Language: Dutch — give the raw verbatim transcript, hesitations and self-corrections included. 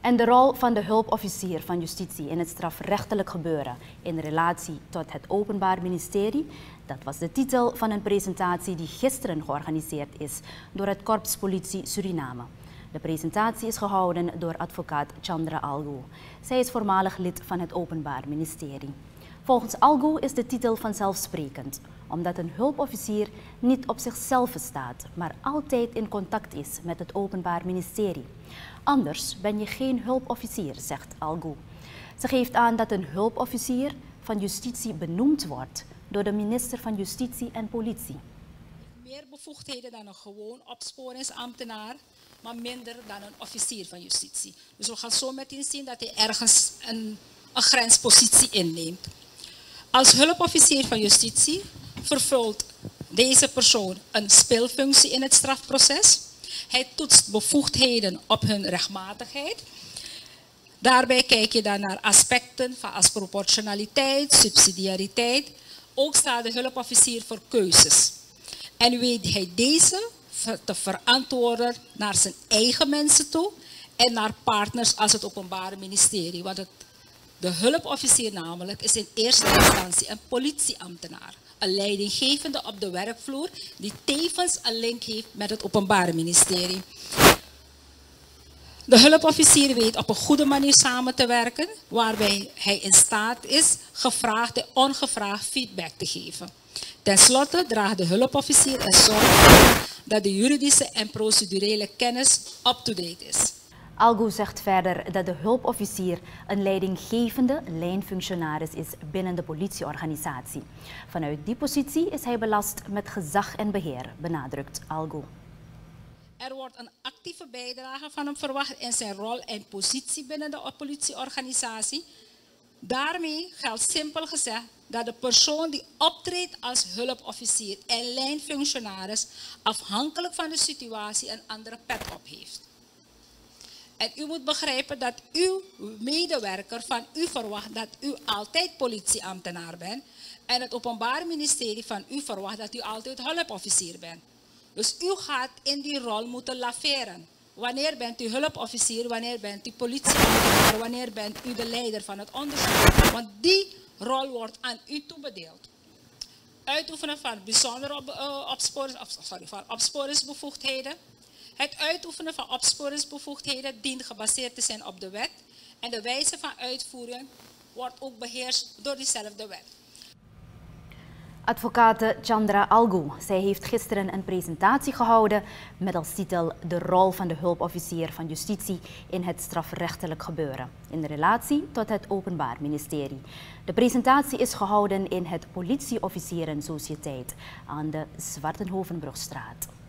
En de rol van de hulpofficier van justitie in het strafrechtelijk gebeuren in relatie tot het Openbaar Ministerie, dat was de titel van een presentatie die gisteren georganiseerd is door het Korps Politie Suriname. De presentatie is gehouden door advocaat Chandra Algu. Zij is voormalig lid van het Openbaar Ministerie. Volgens Algu is de titel vanzelfsprekend, omdat een hulpofficier niet op zichzelf staat, maar altijd in contact is met het Openbaar Ministerie. Anders ben je geen hulpofficier, zegt Algu. Ze geeft aan dat een hulpofficier van justitie benoemd wordt door de minister van Justitie en Politie. Meer bevoegdheden dan een gewoon opsporingsambtenaar, maar minder dan een officier van justitie. Dus we gaan zo meteen zien dat hij ergens een, een grenspositie inneemt. Als hulpofficier van justitie vervult deze persoon een speelfunctie in het strafproces. Hij toetst bevoegdheden op hun rechtmatigheid. Daarbij kijk je dan naar aspecten van als proportionaliteit, subsidiariteit. Ook staat de hulpofficier voor keuzes. En weet hij deze te verantwoorden naar zijn eigen mensen toe en naar partners als het Openbaar Ministerie. Want het, de hulpofficier namelijk is in eerste instantie een politieambtenaar. Een leidinggevende op de werkvloer die tevens een link heeft met het Openbaar Ministerie. De hulpofficier weet op een goede manier samen te werken, waarbij hij in staat is gevraagd en ongevraagd feedback te geven. Ten slotte draagt de hulpofficier er zorg voor dat de juridische en procedurele kennis up-to-date is. Algu zegt verder dat de hulpofficier een leidinggevende lijnfunctionaris is binnen de politieorganisatie. Vanuit die positie is hij belast met gezag en beheer, benadrukt Algu. Er wordt een actieve bijdrage van hem verwacht in zijn rol en positie binnen de politieorganisatie. Daarmee geldt simpel gezegd dat de persoon die optreedt als hulpofficier en lijnfunctionaris afhankelijk van de situatie een andere pet op heeft. En u moet begrijpen dat uw medewerker van u verwacht dat u altijd politieambtenaar bent en het Openbaar Ministerie van u verwacht dat u altijd hulpofficier bent. Dus u gaat in die rol moeten laveren. Wanneer bent u hulpofficier, wanneer bent u politieambtenaar, wanneer bent u de leider van het onderzoek. Want die rol wordt aan u toebedeeld. Uitoefenen van bijzondere op, uh, opsporings, op, sorry, van opsporingsbevoegdheden. Het uitoefenen van opsporingsbevoegdheden dient gebaseerd te zijn op de wet. En de wijze van uitvoering wordt ook beheerst door diezelfde wet. Advocate Chandra Algu. Zij heeft gisteren een presentatie gehouden met als titel De rol van de hulpofficier van justitie in het strafrechtelijk gebeuren in relatie tot het Openbaar Ministerie. De presentatie is gehouden in het Politieofficieren Sociëteit aan de Zwartenhovenbrugstraat.